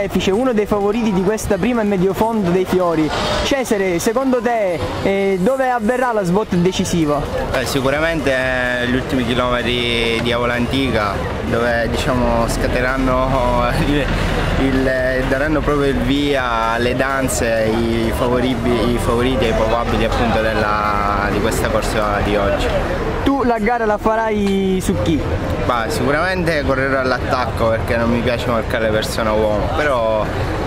Carnefice, uno dei favoriti di questa prima e medio fondo dei Fiori. Cesare, secondo te dove avverrà la svolta decisiva? Sicuramente gli ultimi chilometri di Avola Antica, dove diciamo scateneranno daranno proprio il via alle danze, i favoriti e i probabili appunto di questa corsa di oggi. Tu la gara la farai su chi? Sicuramente correrò all'attacco perché non mi piace marcare persona uomo, però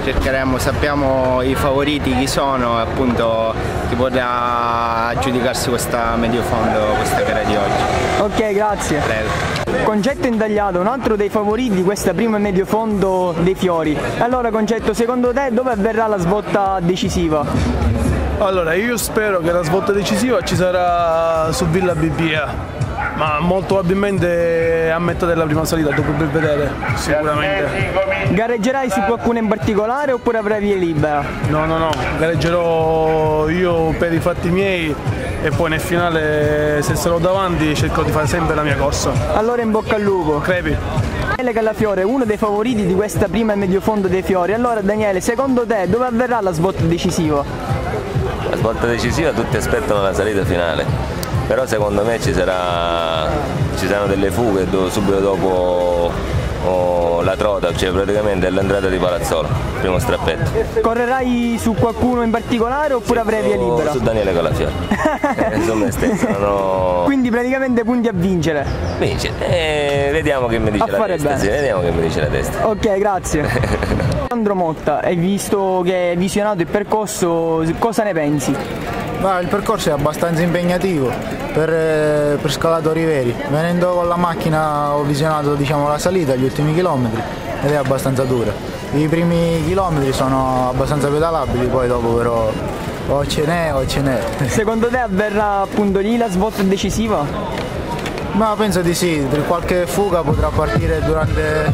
sappiamo i favoriti chi sono e appunto chi potrà aggiudicarsi questa medio fondo, questa gara di oggi. Ok, grazie. Prego. Concetto Intagliato, un altro dei favoriti di questa prima e medio fondo dei Fiori. Allora Concetto, secondo te dove avverrà la svolta decisiva? Allora, io spero che la svolta decisiva ci sarà su Villa Bibbia, ma molto probabilmente a metà della prima salita, dopo per vedere, sicuramente. Gareggerai su qualcuno in particolare oppure avrai via libera? No, gareggerò io per i fatti miei e poi nel finale, se sarò davanti, cerco di fare sempre la mia corsa. Allora in bocca al lupo. Crepi. Daniele Callafiore, uno dei favoriti di questa prima e medio fondo dei Fiori. Allora Daniele, secondo te dove avverrà la svolta decisiva? La svolta decisiva tutti aspettano la salita finale, però secondo me ci saranno delle fughe subito dopo la trota, cioè praticamente l'entrata di Palazzolo, primo strappetto. Correrai su qualcuno in particolare oppure avrai via libera? Su Daniele Callafiore. Su me stesso. Quindi praticamente punti a vincere. Vince. Vediamo che mi dice la testa. Sì, vediamo che mi dice la testa. Ok, grazie. Sandro Motta, hai visto che hai visionato il percorso, cosa ne pensi? Il percorso è abbastanza impegnativo per scalatori veri. Venendo con la macchina ho visionato la salita, gli ultimi chilometri, ed è abbastanza dura. I primi chilometri sono abbastanza pedalabili, poi dopo però o ce n'è o ce n'è. Secondo te avverrà appunto lì la svolta decisiva? Penso di sì, qualche fuga potrà partire durante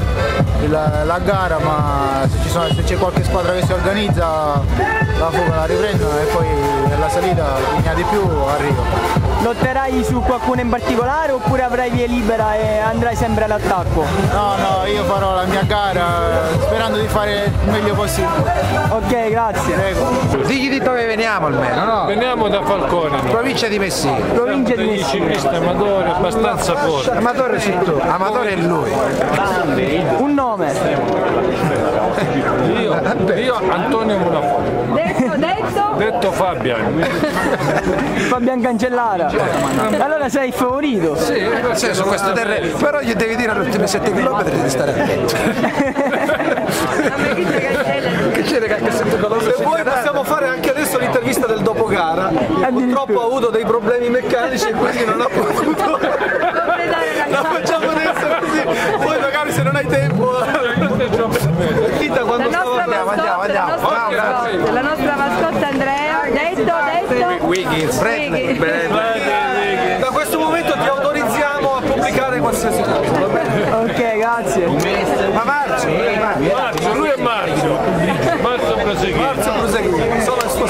la gara, ma se c'è qualche squadra che si organizza la fuga la riprendono e poi nella salita chi di più arriva. Lotterai su qualcuno in particolare oppure avrai via libera e andrai sempre all'attacco? No, io farò la mia gara sperando di fare il meglio possibile. Ok, grazie. Prego. Digli di dove veniamo almeno, no? Veniamo da Falcone. Provincia di Messina. Provincia di Messina. Ciclista amatore, abbastanza forte. Amatore sei tu, amatore è lui. Un nome? Io Antonio Munafonte. Detto Fabian. Fabian Cancellara. Allora sei il favorito? Sì, su questo terreno. Però gli devi dire agli ultimi 7 km di stare attento. Che c'è che 7 km? E poi possiamo fare anche adesso l'intervista del dopo gara. Purtroppo ha avuto dei problemi meccanici e quindi non ha potuto. La facciamo adesso così. Poi magari se non hai tempo. La nostra mascotte Andrea, detto Wiggins. Da questo momento ti autorizziamo a pubblicare qualsiasi cosa, va bene? Ok, grazie. Ma Marzio, Lui è Marzio. Marzio proseguì. Solo il suo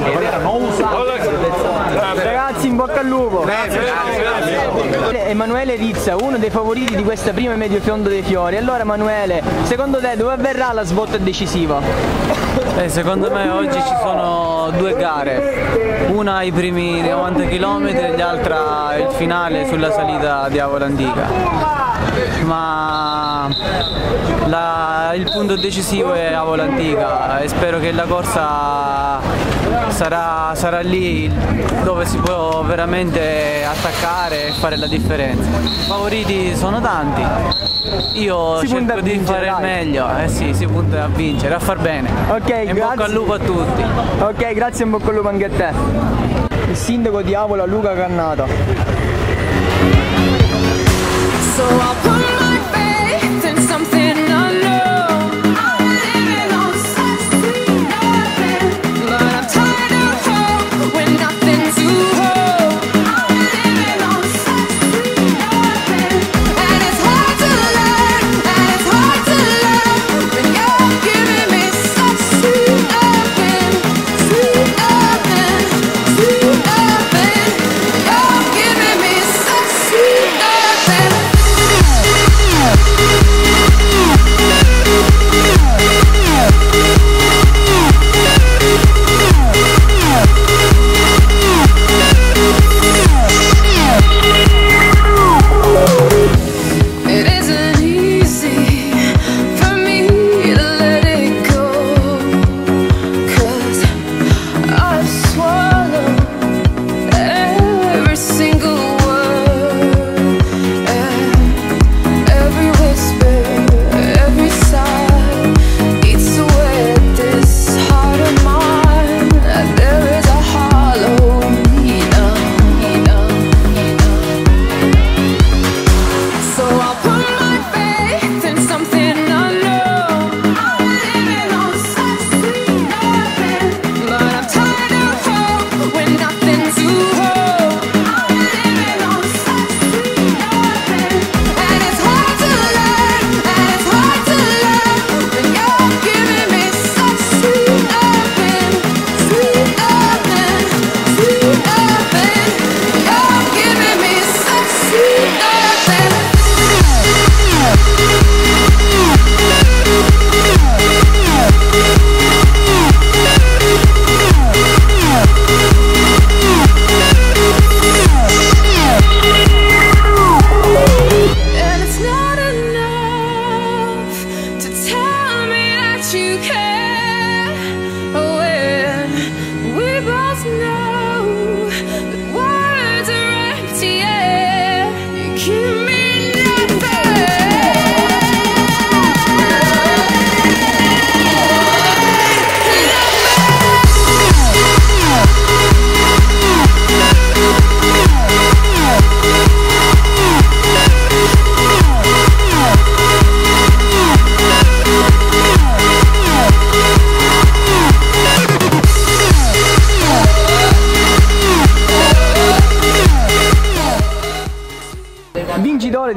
Ragazzi, in bocca al lupo. Emanuele Rizza, uno dei favoriti di questa prima e medio fondo dei Fiori. Allora Emanuele, secondo te dove avverrà la svolta decisiva? Secondo me oggi ci sono due gare, una ai primi 90 km e l'altra il finale sulla salita di Avola Antica. Ma il punto decisivo è Avola Antica e spero che la corsa sarà lì dove si può veramente attaccare e fare la differenza. I favoriti sono tanti, io cerco di fare il meglio, sì, si punta a vincere, a far bene. Ok, in bocca al lupo a tutti. Ok, grazie, in bocca al lupo anche a te. Il sindaco di Avola Luca Cannata. So I'll put my faith in something unknown. I'm living on such sweet nothing, but I'm tired of hope when nothing's to hold. I'm living on such sweet nothing, and it's hard to learn, and it's hard to love when you're giving me such sweet nothing, sweet nothing, sweet nothing. You're giving me such sweet nothing.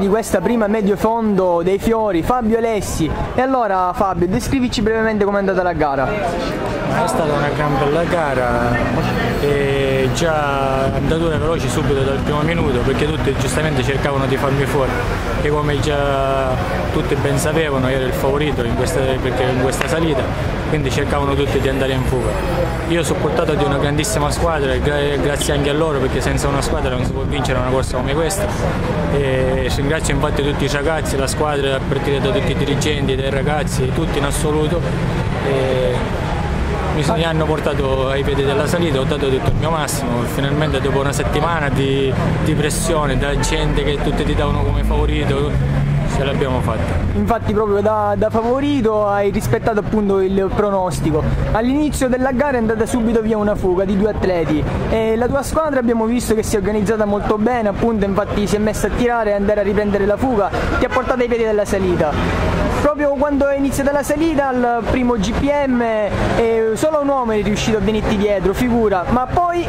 di questa prima medio fondo dei Fiori, Fabio Alessi. E allora Fabio, descrivici brevemente com'è andata la gara. È stata una gran bella gara e già andature veloci subito dal primo minuto, perché tutti giustamente cercavano di farmi fuori e come già tutti ben sapevano io ero il favorito perché in questa salita, quindi cercavano tutti di andare in fuga. Io sono portato di una grandissima squadra e grazie anche a loro, perché senza una squadra non si può vincere una corsa come questa, e ringrazio infatti tutti i ragazzi, la squadra, a partire da tutti i dirigenti, dai ragazzi, tutti in assoluto. Mi hanno portato ai piedi della salita, ho dato tutto il mio massimo, finalmente dopo una settimana di pressione, da gente che tutti ti davano come favorito, ce l'abbiamo fatta. Infatti proprio da favorito hai rispettato appunto il pronostico. All'inizio della gara è andata subito via una fuga di 2 atleti e la tua squadra abbiamo visto che si è organizzata molto bene, appunto infatti si è messa a tirare e andare a riprendere la fuga, ti ha portato ai piedi della salita. Proprio quando è iniziata la salita, al primo GPM, solo un uomo è riuscito a venirti dietro, figura, ma poi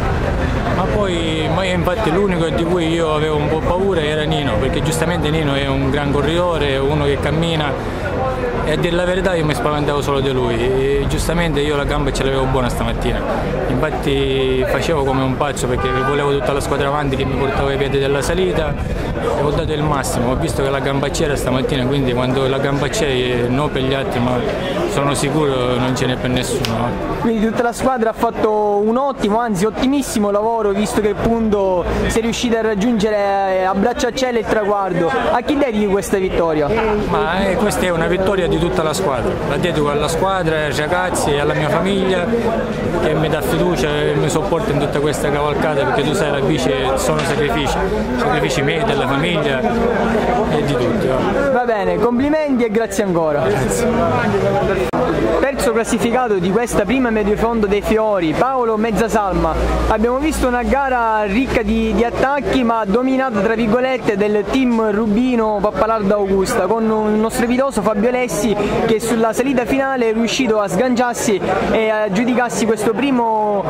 infatti l'unico di cui io avevo un po' paura era Nino, perché giustamente Nino è un gran corridore, uno che cammina, e a dire la verità io mi spaventavo solo di lui, e giustamente io la gamba ce l'avevo buona stamattina, infatti facevo come un pazzo perché volevo tutta la squadra avanti che mi portava ai piedi della salita e ho dato il massimo, ho visto che la gamba c'era stamattina, quindi quando la gamba c'è non per gli altri ma sono sicuro non ce n'è per nessuno. Quindi tutta la squadra ha fatto un ottimo, anzi ottimissimo lavoro, visto che appunto si è riuscita a raggiungere a braccia a cielo il traguardo. A chi dedichi questa vittoria? Ma questa è una vittoria di tutta la squadra, la dedico alla squadra, ai ragazzi e alla mia famiglia che mi dà fiducia e mi sopporta in tutta questa cavalcata, perché tu sai la bici sono sacrifici miei, della famiglia e di tutti. Va bene, complimenti e grazie ancora. Grazie. Terzo classificato di questa prima medio fondo dei Fiori, Paolo Mezzasalma. Abbiamo visto una gara ricca di attacchi ma dominata tra virgolette del team Rubino Pappalardo Augusta, con uno strepitoso Fabio Alessi che sulla salita finale è riuscito a sganciarsi e a giudicarsi questo prima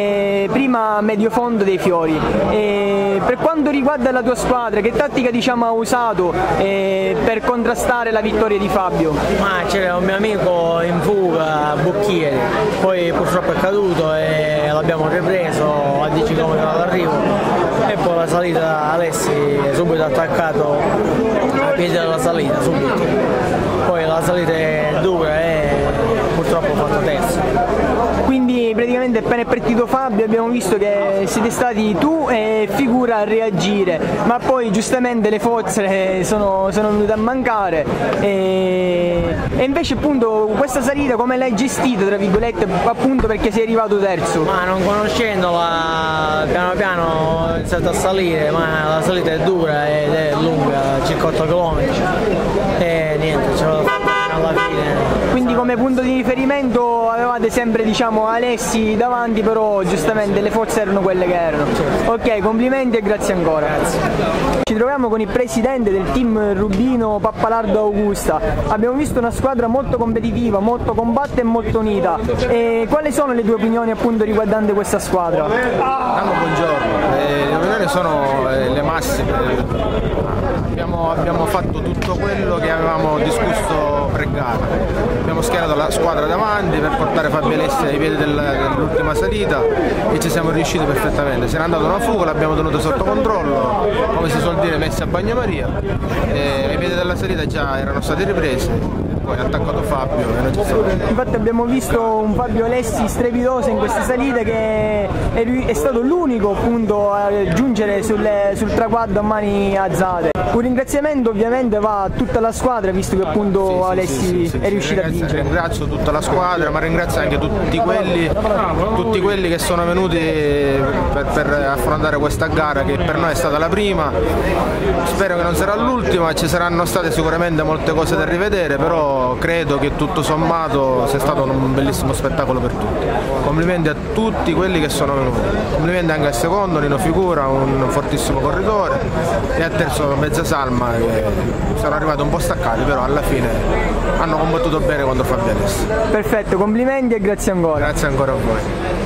medio fondo dei Fiori. Per quanto riguarda la tua squadra, che tattica ha usato per contrastare la vittoria di Fabio? Ma c'era un mio amico in fuga, Bocchieri, poi purtroppo è caduto e l'abbiamo ripreso a 10 km dall'arrivo e poi la salita Alessi è subito attaccato ai piedi della salita, subito. Poi la salita è dura e purtroppo ho fatto terzo. Quindi praticamente appena è partito Fabio abbiamo visto che siete stati tu e Figura a reagire, ma poi giustamente le forze sono venute a mancare e invece appunto questa salita come l'hai gestita tra virgolette, appunto perché sei arrivato terzo? Ma non conoscendola piano piano ho iniziato a salire, ma la salita è dura ed è lunga, circa 8 km e niente, ce l'ho fatta alla fine. Quindi come punto di riferimento avevate sempre Alessi davanti, però giustamente le forze erano quelle che erano. Ok, complimenti e grazie ancora. Grazie. Ci troviamo con il presidente del team Rubino Pappalardo Augusta. Abbiamo visto una squadra molto competitiva, molto combatta e molto unita. E quali sono le tue opinioni appunto riguardante questa squadra? Buongiorno, le opinioni sono le massime. Abbiamo fatto tutto quello che avevamo discusso pre-gara. Abbiamo schierato la squadra davanti per portare Fabio Alessi ai piedi dell'ultima salita e ci siamo riusciti perfettamente. Se n'è andato una fuga, l'abbiamo tenuto sotto controllo, come si suol dire messi a bagnomaria, e ai piedi della salita già erano stati ripresi, poi ha attaccato Fabio e noi ci siamo. Infatti abbiamo visto un Fabio Alessi strepitoso in queste salite che è stato l'unico appunto a giungere sul traguardo a mani alzate. Un ringraziamento ovviamente va a tutta la squadra, visto che appunto Alessi è riuscito a vincere. Ringrazio tutta la squadra, ma ringrazio anche tutti quelli che sono venuti per affrontare questa gara, che per noi è stata la prima. Spero che non sarà l'ultima, ci saranno state sicuramente molte cose da rivedere, però credo che tutto sommato sia stato un bellissimo spettacolo per tutti. Complimenti a tutti quelli che sono venuti, complimenti anche al secondo, Nino Figura, un fortissimo corridore, e al terzo Mezzasalma, che sono arrivati un po' staccati, però alla fine hanno combattuto bene contro Fabio Alessi. Perfetto, complimenti e grazie ancora. Grazie ancora a voi.